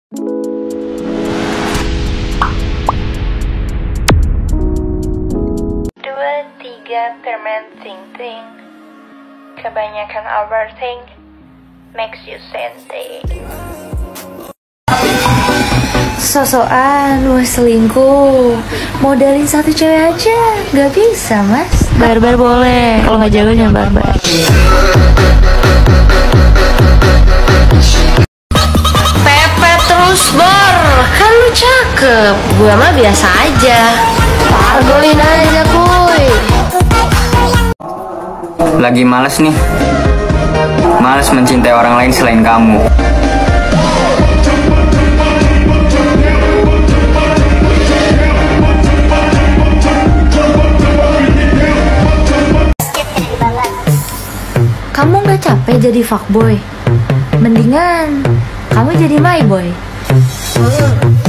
Dua, tiga, permen ting-ting. Kebanyakan overthink makes you sente. Sosokan lu selingkuh, modalin satu cewek aja nggak bisa mas. Barbar boleh, kalau nggak jago jangan barbar. Pepet terus Bor, kan lu cakep, gua mah biasa aja. Pargolin aja kuy. Lagi males nih, males mencintai orang lain selain kamu. Kamu nggak capek jadi fuckboy? Mendingan kamu jadi my boy.